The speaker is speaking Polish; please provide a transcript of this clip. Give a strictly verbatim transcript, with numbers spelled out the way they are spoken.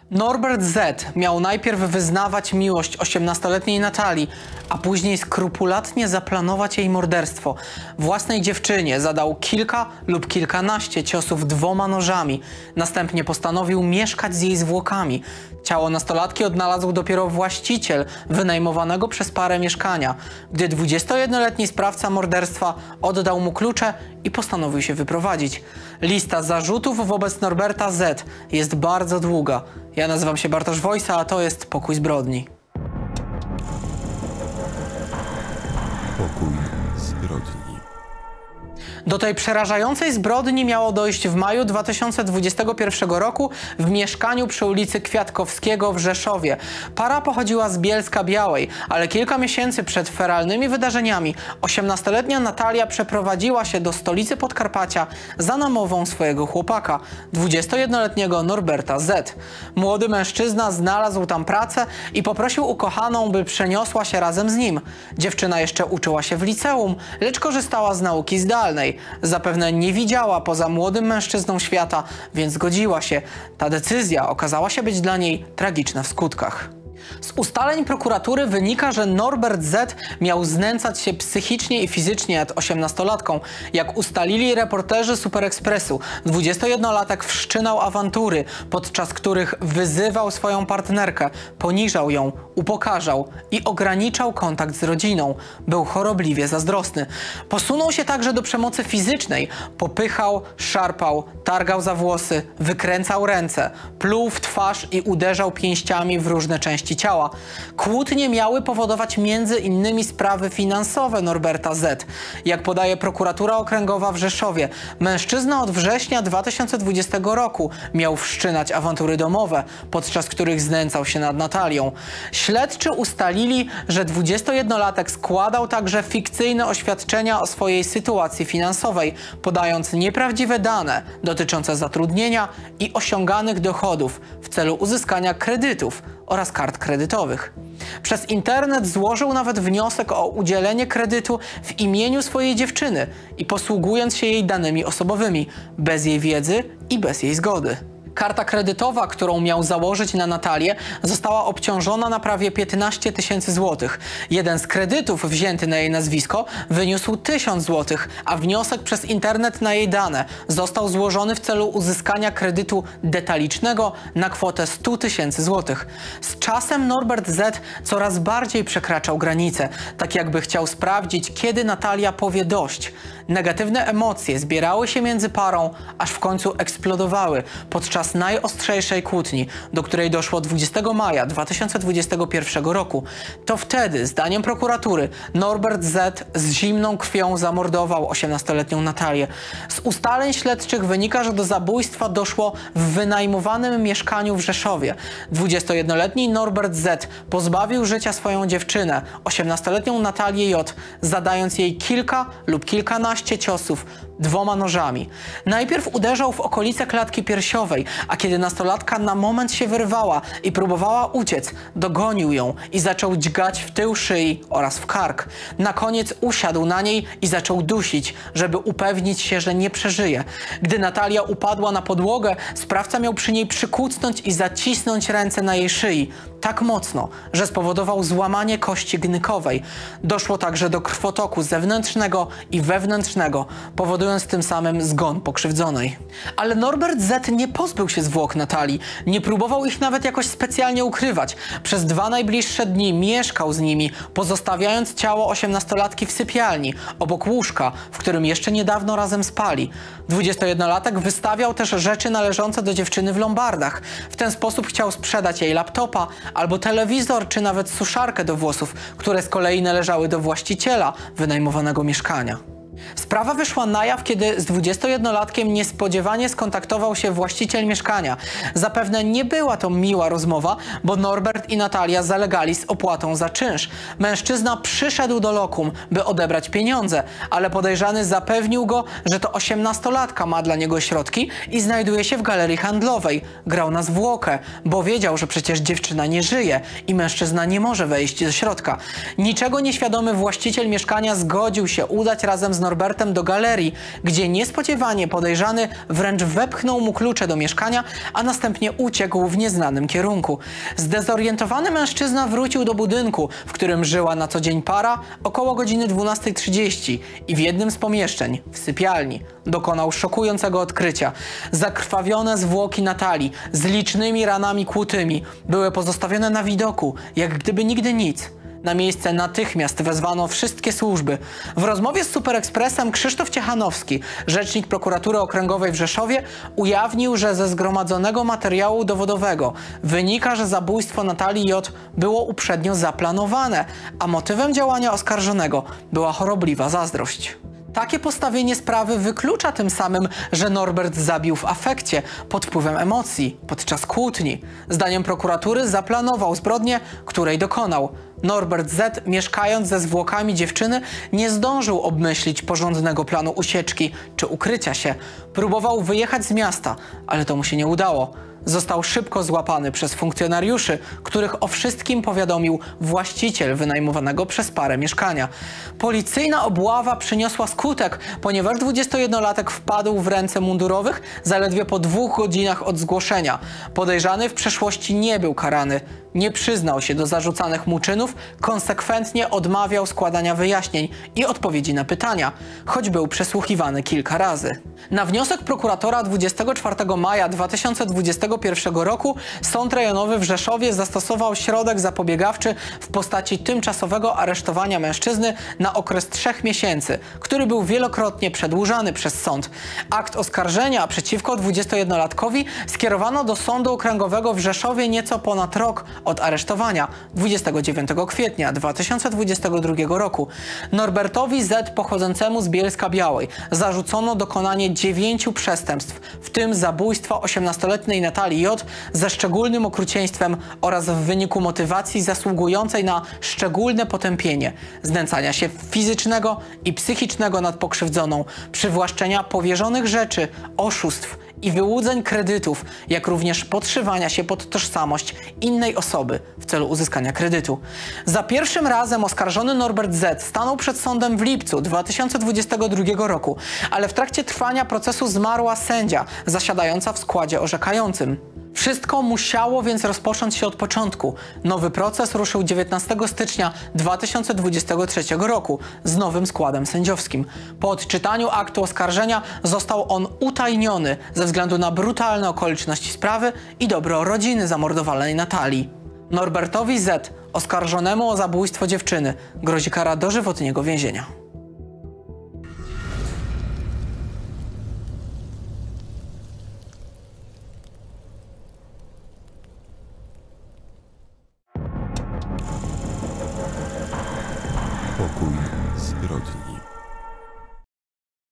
Norbert Z. miał najpierw wyznawać miłość osiemnastoletniej Natalii, a później skrupulatnie zaplanować jej morderstwo. Własnej dziewczynie zadał kilka lub kilkanaście ciosów dwoma nożami. Następnie postanowił mieszkać z jej zwłokami. Ciało nastolatki odnalazł dopiero właściciel wynajmowanego przez parę mieszkania, gdy dwudziestojednoletni sprawca morderstwa oddał mu klucze i postanowił się wyprowadzić. Lista zarzutów wobec Norberta Z. jest bardzo długa. Ja nazywam się Bartosz Wojsa, a to jest Pokój Zbrodni. Pokój Zbrodni. Do tej przerażającej zbrodni miało dojść w maju dwa tysiące dwudziestego pierwszego roku w mieszkaniu przy ulicy Kwiatkowskiego w Rzeszowie. Para pochodziła z Bielska-Białej, ale kilka miesięcy przed feralnymi wydarzeniami osiemnastoletnia Natalia przeprowadziła się do stolicy Podkarpacia za namową swojego chłopaka, dwudziestojednoletniego Norberta Z. Młody mężczyzna znalazł tam pracę i poprosił ukochaną, by przeniosła się razem z nim. Dziewczyna jeszcze uczyła się w liceum, lecz korzystała z nauki zdalnej. Zapewne nie widziała poza młodym mężczyzną świata, więc zgodziła się. Ta decyzja okazała się być dla niej tragiczna w skutkach. Z ustaleń prokuratury wynika, że Norbert Z. miał znęcać się psychicznie i fizycznie nad osiemnastolatką. Jak ustalili reporterzy Super Expressu, dwudziestojednolatek wszczynał awantury, podczas których wyzywał swoją partnerkę, poniżał ją, upokarzał i ograniczał kontakt z rodziną. Był chorobliwie zazdrosny. Posunął się także do przemocy fizycznej. Popychał, szarpał, targał za włosy, wykręcał ręce, pluł w twarz i uderzał pięściami w różne części ciała. Kłótnie miały powodować między innymi sprawy finansowe Norberta Z. Jak podaje prokuratura okręgowa w Rzeszowie, mężczyzna od września dwa tysiące dwudziestego roku miał wszczynać awantury domowe, podczas których znęcał się nad Natalią. Śledczy ustalili, że dwudziestojednolatek składał także fikcyjne oświadczenia o swojej sytuacji finansowej, podając nieprawdziwe dane dotyczące zatrudnienia i osiąganych dochodów w celu uzyskania kredytów oraz kart kredytowych. Przez internet złożył nawet wniosek o udzielenie kredytu w imieniu swojej dziewczyny i posługując się jej danymi osobowymi, bez jej wiedzy i bez jej zgody. Karta kredytowa, którą miał założyć na Natalię, została obciążona na prawie piętnaście tysięcy złotych. Jeden z kredytów wzięty na jej nazwisko wyniósł tysiąc złotych, a wniosek przez internet na jej dane został złożony w celu uzyskania kredytu detalicznego na kwotę stu tysięcy złotych. Z czasem Norbert Z. coraz bardziej przekraczał granice, tak jakby chciał sprawdzić, kiedy Natalia powie dość. Negatywne emocje zbierały się między parą, aż w końcu eksplodowały podczas najostrzejszej kłótni, do której doszło dwudziestego maja dwa tysiące dwudziestego pierwszego roku. To wtedy, zdaniem prokuratury, Norbert Z. z zimną krwią zamordował osiemnastoletnią Natalię. Z ustaleń śledczych wynika, że do zabójstwa doszło w wynajmowanym mieszkaniu w Rzeszowie. dwudziestojednoletni Norbert Z. pozbawił życia swoją dziewczynę, osiemnastoletnią Natalię J., zadając jej kilka lub kilkanaście ciosów dwoma nożami. Najpierw uderzał w okolice klatki piersiowej, a kiedy nastolatka na moment się wyrwała i próbowała uciec, dogonił ją i zaczął dźgać w tył szyi oraz w kark. Na koniec usiadł na niej i zaczął dusić, żeby upewnić się, że nie przeżyje. Gdy Natalia upadła na podłogę, sprawca miał przy niej przykucnąć i zacisnąć ręce na jej szyi tak mocno, że spowodował złamanie kości gnykowej. Doszło także do krwotoku zewnętrznego i wewnętrznego, powodując tym samym zgon pokrzywdzonej. Ale Norbert Z. nie pozbył się zwłok Natalii, nie próbował ich nawet jakoś specjalnie ukrywać. Przez dwa najbliższe dni mieszkał z nimi, pozostawiając ciało osiemnastolatki w sypialni, obok łóżka, w którym jeszcze niedawno razem spali. dwudziestojednolatek wystawiał też rzeczy należące do dziewczyny w lombardach. W ten sposób chciał sprzedać jej laptopa, albo telewizor, czy nawet suszarkę do włosów, które z kolei należały do właściciela wynajmowanego mieszkania. Sprawa wyszła na jaw, kiedy z dwudziestojednolatkiem niespodziewanie skontaktował się właściciel mieszkania. Zapewne nie była to miła rozmowa, bo Norbert i Natalia zalegali z opłatą za czynsz. Mężczyzna przyszedł do lokum, by odebrać pieniądze, ale podejrzany zapewnił go, że to osiemnastolatka ma dla niego środki i znajduje się w galerii handlowej. Grał na zwłokę, bo wiedział, że przecież dziewczyna nie żyje i mężczyzna nie może wejść do środka. Niczego nieświadomy właściciel mieszkania zgodził się udać razem z Norbertem do galerii, gdzie niespodziewanie podejrzany wręcz wepchnął mu klucze do mieszkania, a następnie uciekł w nieznanym kierunku. Zdezorientowany mężczyzna wrócił do budynku, w którym żyła na co dzień para, około godziny dwunastej trzydzieści i w jednym z pomieszczeń, w sypialni, dokonał szokującego odkrycia. Zakrwawione zwłoki Natalii z licznymi ranami kłutymi były pozostawione na widoku, jak gdyby nigdy nic. Na miejsce natychmiast wezwano wszystkie służby. W rozmowie z Super Expressem Krzysztof Ciechanowski, rzecznik prokuratury okręgowej w Rzeszowie, ujawnił, że ze zgromadzonego materiału dowodowego wynika, że zabójstwo Natalii J. było uprzednio zaplanowane, a motywem działania oskarżonego była chorobliwa zazdrość. Takie postawienie sprawy wyklucza tym samym, że Norbert zabił w afekcie, pod wpływem emocji, podczas kłótni. Zdaniem prokuratury zaplanował zbrodnię, której dokonał. Norbert Z., mieszkając ze zwłokami dziewczyny, nie zdążył obmyślić porządnego planu ucieczki czy ukrycia się. Próbował wyjechać z miasta, ale to mu się nie udało. Został szybko złapany przez funkcjonariuszy, których o wszystkim powiadomił właściciel wynajmowanego przez parę mieszkania. Policyjna obława przyniosła skutek, ponieważ dwudziestojednolatek wpadł w ręce mundurowych zaledwie po dwóch godzinach od zgłoszenia. Podejrzany w przeszłości nie był karany. Nie przyznał się do zarzucanych mu czynów, konsekwentnie odmawiał składania wyjaśnień i odpowiedzi na pytania, choć był przesłuchiwany kilka razy. Na wniosek prokuratora dwudziestego czwartego maja dwa tysiące dwudziestego pierwszego roku Sąd Rejonowy w Rzeszowie zastosował środek zapobiegawczy w postaci tymczasowego aresztowania mężczyzny na okres trzech miesięcy, który był wielokrotnie przedłużany przez sąd. Akt oskarżenia przeciwko dwudziestojednolatkowi skierowano do Sądu Okręgowego w Rzeszowie nieco ponad rok od aresztowania, dwudziestego dziewiątego kwietnia dwa tysiące dwudziestego drugiego roku. Norbertowi Z., pochodzącemu z Bielska-Białej, zarzucono dokonanie dziewięciu przestępstw, w tym zabójstwa osiemnastoletniej Natalii J. ze szczególnym okrucieństwem oraz w wyniku motywacji zasługującej na szczególne potępienie, znęcania się fizycznego i psychicznego nad pokrzywdzoną, przywłaszczenia powierzonych rzeczy, oszustw i wyłudzeń kredytów, jak również podszywania się pod tożsamość innej osoby w celu uzyskania kredytu. Za pierwszym razem oskarżony Norbert Z. stanął przed sądem w lipcu dwa tysiące dwudziestego drugiego roku, ale w trakcie trwania procesu zmarła sędzia zasiadająca w składzie orzekającym. Wszystko musiało więc rozpocząć się od początku. Nowy proces ruszył dziewiętnastego stycznia dwa tysiące dwudziestego trzeciego roku z nowym składem sędziowskim. Po odczytaniu aktu oskarżenia został on utajniony ze względu na brutalne okoliczności sprawy i dobro rodziny zamordowanej Natalii. Norbertowi Z., oskarżonemu o zabójstwo dziewczyny, grozi kara dożywotniego więzienia.